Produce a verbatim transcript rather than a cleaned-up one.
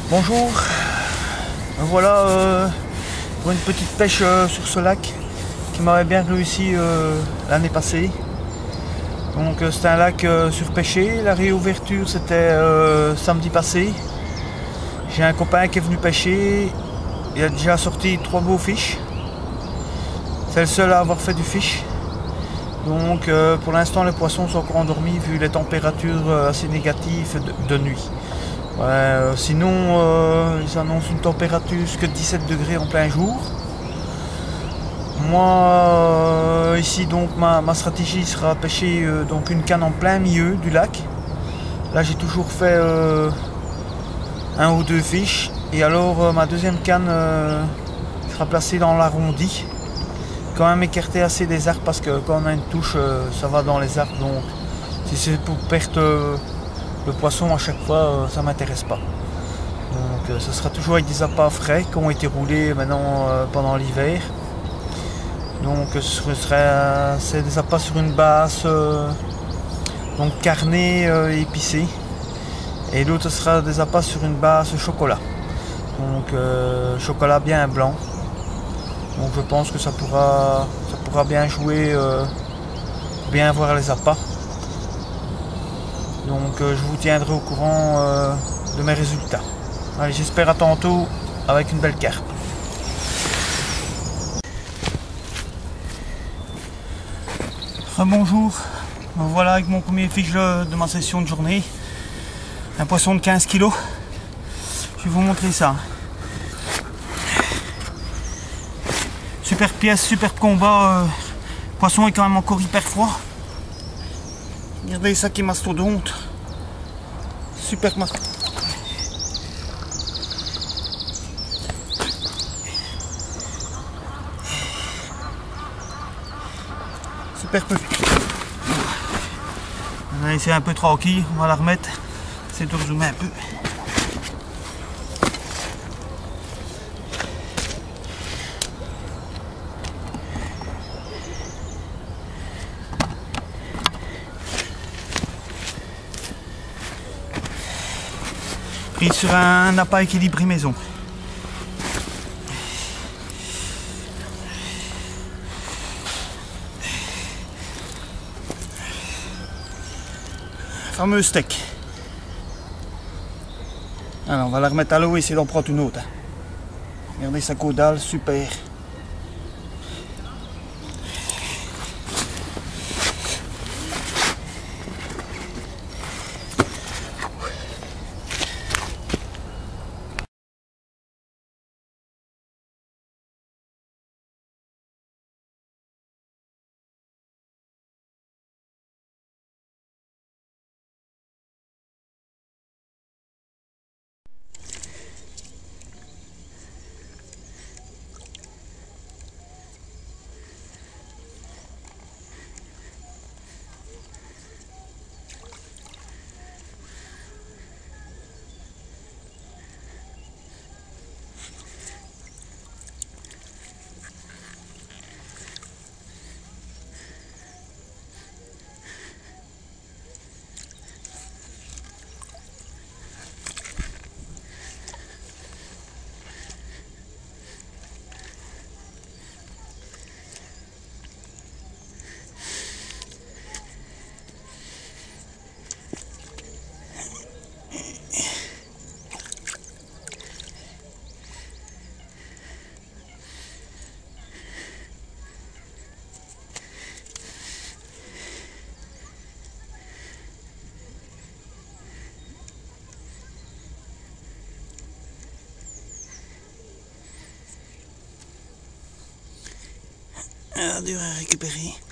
Bonjour, voilà euh, pour une petite pêche euh, sur ce lac qui m'avait bien réussi euh, l'année passée. Donc euh, c'est un lac euh, surpêché, la réouverture c'était euh, samedi passé. J'ai un copain qui est venu pêcher, il a déjà sorti trois beaux fiches. C'est le seul à avoir fait du fiche. Donc euh, pour l'instant les poissons sont encore endormis vu les températures euh, assez négatives de, de nuit. Ouais, euh, sinon, euh, ils annoncent une température jusqu'à dix-sept degrés en plein jour. Moi, euh, ici, donc, ma, ma stratégie sera pêcher euh, donc une canne en plein milieu du lac. Là, j'ai toujours fait euh, un ou deux fiches. Et alors, euh, ma deuxième canne euh, sera placée dans l'arrondi. Quand même écarter assez des arbres parce que quand on a une touche, euh, ça va dans les arbres. Donc, si c'est pour perdre euh, le poisson à chaque fois, euh, ça m'intéresse pas. Donc euh, ce sera toujours avec des appâts frais qui ont été roulés maintenant euh, pendant l'hiver. Donc ce serait euh, c'est des appâts sur une base euh, donc carnée euh, et épicée. Et l'autre sera des appâts sur une base chocolat. Donc euh, chocolat bien blanc. Donc je pense que ça pourra ça pourra bien jouer, euh, bien voir les appâts. Donc euh, je vous tiendrai au courant euh, de mes résultats. Allez, j'espère à tantôt avec une belle carpe. Bonjour, voilà avec mon premier fiche de ma session de journée. Un poisson de quinze kilos. Je vais vous montrer ça. Super pièce, super combat. Le poisson est quand même encore hyper froid. Regardez ça qui est mastodonte. Super mastodonte. Super peu. On va laisser un peu tranquille, on va la remettre. C'est de rezoomer un peu. Pris sur un appât équilibré maison. Fameux steak. Alors on va la remettre à l'eau et essayer d'en prendre une autre. Regardez sa caudale, super. Ah, dur à récupérer.